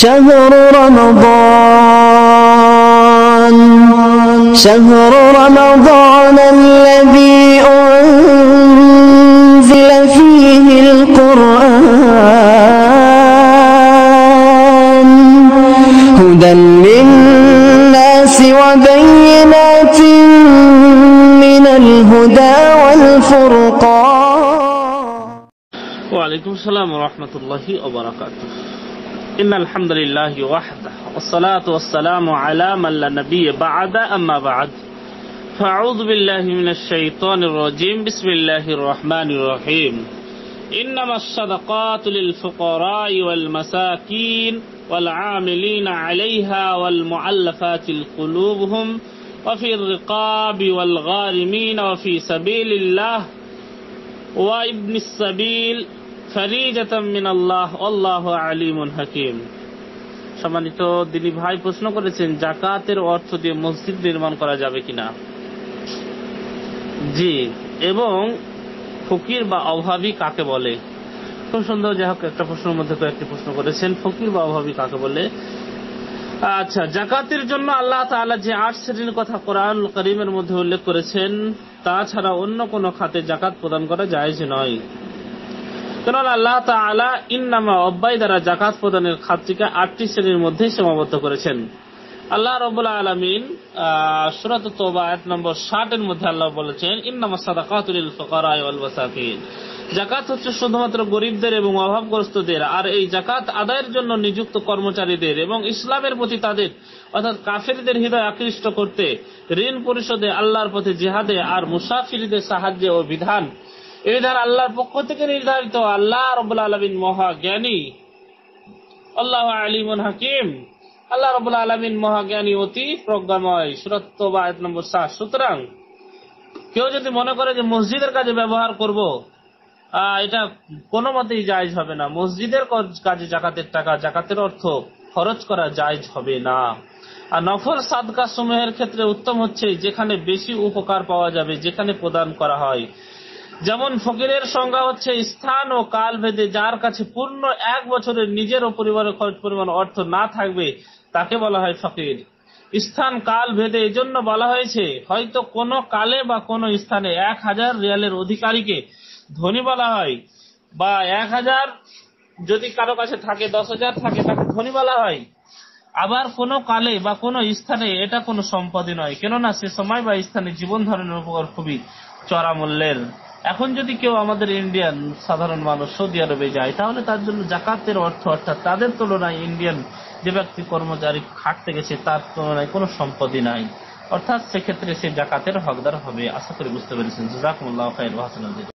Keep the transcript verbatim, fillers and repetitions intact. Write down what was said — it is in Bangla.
شهر رمضان شهر رمضان الذي أنزل فيه القرآن هدى للناس وبينات من الهدى والفرقان. وعليكم السلام ورحمة الله وبركاته. إن الحمد لله وحده والصلاة والسلام على من لا نبي بعد أما بعد فأعوذ بالله من الشيطان الرجيم. بسم الله الرحمن الرحيم. إنما الصدقات للفقراء والمساكين والعاملين عليها والمؤلفات قلوبهم وفي الرقاب والغارمين وفي سبيل الله وابن السبيل ফরিজাতাম মিনাল্লাহ আল্লাহু আলিমুন হাকিম। সম্মানিত দিনী ভাই প্রশ্ন করেছেন, যাকাতের অর্থ দিয়ে মসজিদ নির্মাণ করা যাবে কিনা? জি, এবং ফকির বা অভাবী কাকে বলে? খুব সুন্দর। যাই হোক, একটা প্রশ্নের মধ্যে কয়েকটি প্রশ্ন করেছেন, ফকির বা অভাবী কাকে বলে। আচ্ছা, জাকাতের জন্য আল্লাহ তাআলা যে আট শ্রেণীর কথা কোরআন কারীমের মধ্যে উল্লেখ করেছেন, তাছাড়া অন্য কোনো খাতে জাকাত প্রদান করা জায়েজ নয়। কেননা আল্লাহ তাআলা ইন্নামা অব্যয় দ্বারা জাকাত প্রদানের খাতটিকে আটটি শ্রেণীর মধ্যে সীমাবদ্ধ করেছেন। আল্লাহ রাব্বুল আলামিন সূরা তাওবা আয়াত নম্বর ষাট এর মধ্যে আল্লাহ বলেছেন, ইন্নামাস সাদাকাতু লিল ফুকারা ওয়াল মাসাকিন। জাকাত হচ্ছে শুধুমাত্র গরিবদের এবং অভাবগ্রস্তদের, আর এই জাকাত আদায়ের জন্য নিযুক্ত কর্মচারীদের এবং ইসলামের প্রতি তাদের অর্থাৎ কাফেরদের হৃদয় আকৃষ্ট করতে, ঋণ পরিশোধে, আল্লাহর পথে জিহাদে আর মুসাফিরদের সাহায্যে ও বিধান এই বিধান আল্লাহর পক্ষ থেকে নির্ধারিত। আল্লাহ রাব্বুল আলামিন মহা জ্ঞানী, আল্লাহু আলিমুন হাকিম। আল্লাহ রাব্বুল আলামিন মহা জ্ঞানী, অতি প্রজ্ঞাময়। সূরা তাওবা আয়াত নম্বর সাত। সুতরাং কেউ যদি মনে করে যে মসজিদের কাজে ব্যবহার করব, এটা কোনো মতেই জায়েজ হবে না। মসজিদের কাজে জাকাতের টাকা, জাকাতের অর্থ খরচ করা জায়েজ হবে না। আর নফল সাদকা সমূহের ক্ষেত্রে উত্তম হচ্ছে যেখানে বেশি উপকার পাওয়া যাবে, যেখানে প্রদান করা হয়। যেমন ফকিরের সংজ্ঞা হচ্ছে স্থান ও কাল ভেদে যার কাছে পূর্ণ এক বছরের নিজের ও পরিবারের খরচ পরিমাণ অর্থ না থাকবে তাকে বলা হয় ফকির। স্থান কাল ভেদে এজন্য বলা হয়েছে, হয়তো কোনো কালে বা কোনো স্থানে এক হাজার রিয়ালের অধিকারীকে ধনী বলা হয়, বা এক হাজার যদি কারো কাছে থাকে, দশ হাজার থাকে, তাকে ধনী বলা হয়। আবার কোনো কালে বা কোনো স্থানে এটা কোনো সম্পদই নয়, কেননা সে সময় বা স্থানে জীবন ধারণের উপকার খুবই চড়া মূল্যের। এখন যদি কেউ আমাদের ইন্ডিয়ান সাধারণ মানুষ সৌদি আরবে যায়, তাহলে তার জন্য জাকাতের অর্থ অর্থাৎ তাদের তুলনায় ইন্ডিয়ান যে ব্যক্তি কর্মচারী খাটতে গেছে তার তুলনায় কোনো সম্পদই নাই, অর্থাৎ সেক্ষেত্রে সে জাকাতের হকদার হবে। আশা করি বুঝতে পেরেছেন। জাযাকুমুল্লাহু খাইরান ওয়া হাসানাল জাযা।